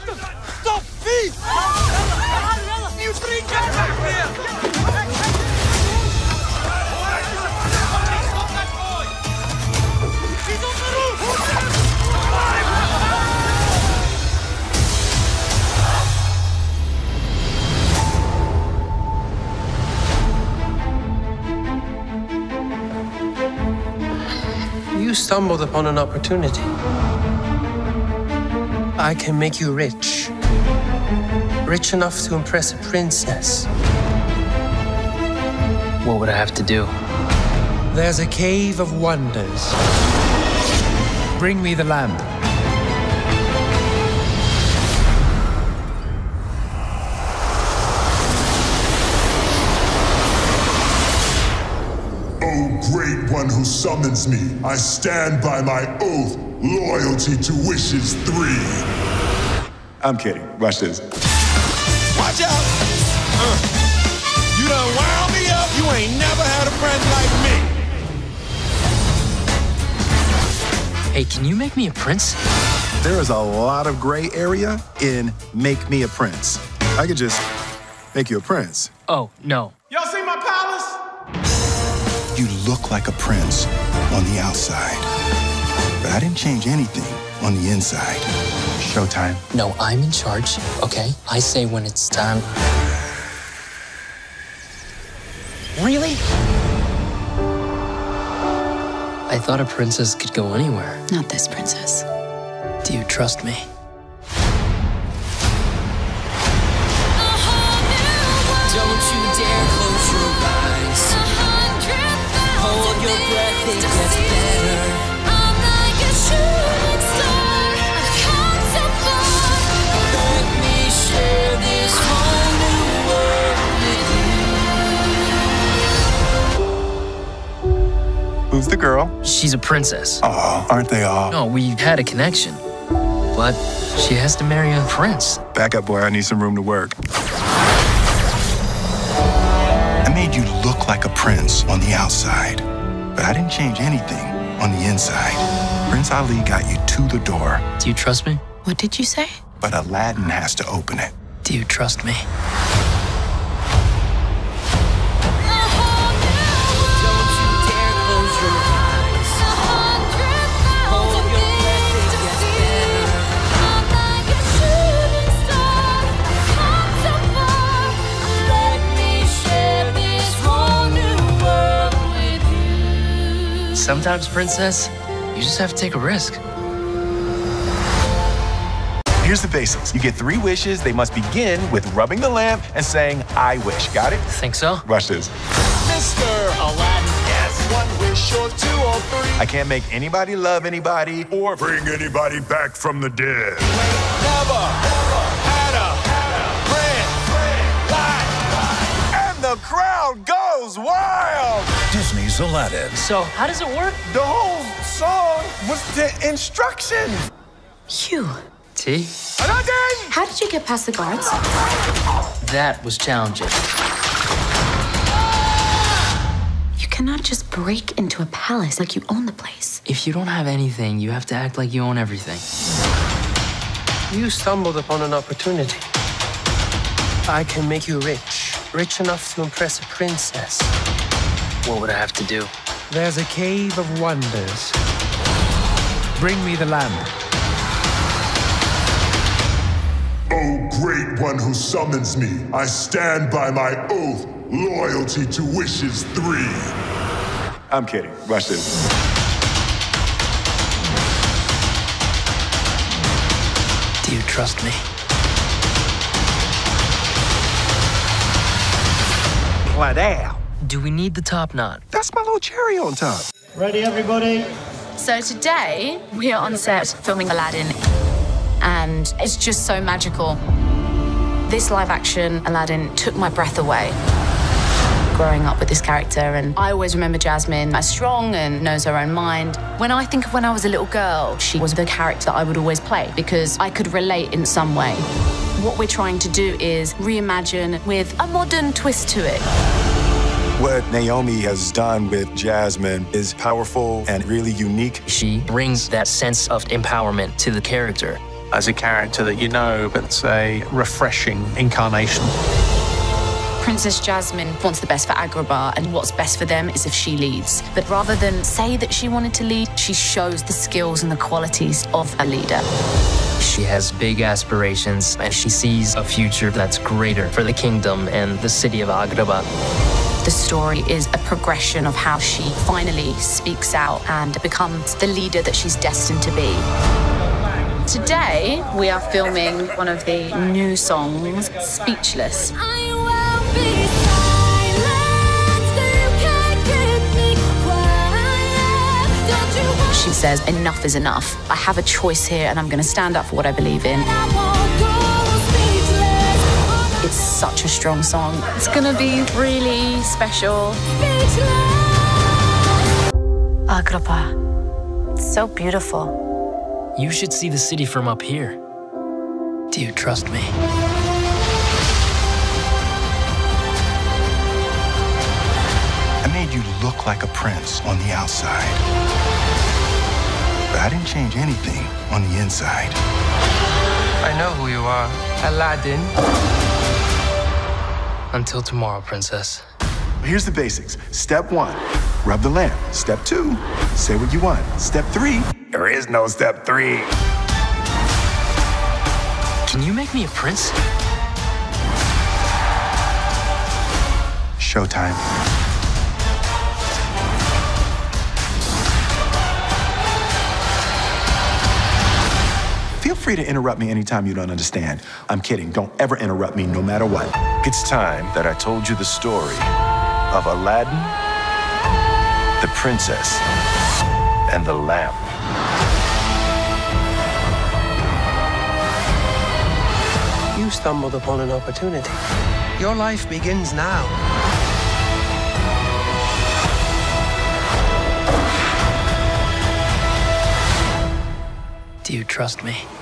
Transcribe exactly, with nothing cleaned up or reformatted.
them! Stop! Please! You three, get back here! Stop that boy! He's on the roof! You stumbled upon an opportunity. I can make you rich. Rich enough to impress a princess. What would I have to do? There's a cave of wonders. Bring me the lamp. Great one who summons me, I stand by my oath, loyalty to wishes three. I'm kidding. Watch this. Watch out! Uh, you done wound me up. You ain't never had a friend like me. Hey, can you make me a prince? There is a lot of gray area in make me a prince. I could just make you a prince. Oh, no. Y'all see my palace? You look like a prince on the outside, but I didn't change anything on the inside. Showtime. No, I'm in charge, okay? I say when it's time. Really? I thought a princess could go anywhere. Not this princess. Do you trust me? Don't you dare close your eyes. Hold your breath, it gets better. I'm like a shooting star. I've come so far. Let me share this whole new world with you. Who's the girl? She's a princess. Oh, aren't they all? No, we had a connection. But she has to marry a prince. Back up, boy. I need some room to work. I made you look like a prince on the outside, but I didn't change anything on the inside. Prince Ali got you to the door. Do you trust me? What did you say? But Aladdin has to open it. Do you trust me? Sometimes, princess, you just have to take a risk. Here's the basics. You get three wishes. They must begin with rubbing the lamp and saying, I wish. Got it? Think so? Watch this. Mister Aladdin, yes. One wish or two or three. I can't make anybody love anybody or bring anybody back from the dead. Never, never had a, friend, friend like. And the crowd goes wild. Disney's Aladdin. So, how does it work? The whole song was the instruction. Phew. T? Aladdin! How did you get past the guards? That was challenging. You cannot just break into a palace like you own the place. If you don't have anything, you have to act like you own everything. You stumbled upon an opportunity. I can make you rich. Rich enough to impress a princess. What would I have to do? There's a cave of wonders. Bring me the lamp. Oh, great one who summons me, I stand by my oath, loyalty to wishes three. I'm kidding. Watch this. Do you trust me? Play down. Do we need the top knot? That's my little cherry on top. Ready, everybody? So today, we are on set filming Aladdin, and it's just so magical. This live-action Aladdin took my breath away. Growing up with this character, and I always remember Jasmine as strong and knows her own mind. When I think of when I was a little girl, she was the character I would always play because I could relate in some way. What we're trying to do is reimagine with a modern twist to it. What Naomi has done with Jasmine is powerful and really unique. She brings that sense of empowerment to the character. as a character that you know, but it's a refreshing incarnation. Princess Jasmine wants the best for Agrabah, and what's best for them is if she leads. But rather than say that she wanted to lead, she shows the skills and the qualities of a leader. She has big aspirations, and she sees a future that's greater for the kingdom and the city of Agrabah. The story is a progression of how she finally speaks out and becomes the leader that she's destined to be. Today, we are filming one of the new songs, Speechless. She says, enough is enough. I have a choice here, and I'm going to stand up for what I believe in. It's such a strong song. It's going to be really special. Agrabah. It's so beautiful. You should see the city from up here. Do you trust me? I made you look like a prince on the outside. But I didn't change anything on the inside. I know who you are, Aladdin. Until tomorrow, princess. Here's the basics. Step one, rub the lamp. Step two, say what you want. Step three, there is no step three. Can you make me a prince? Showtime. Feel free to interrupt me anytime you don't understand. I'm kidding. Don't ever interrupt me, no matter what. It's time that I told you the story of Aladdin, the princess, and the lamp. You stumbled upon an opportunity. Your life begins now. Do you trust me?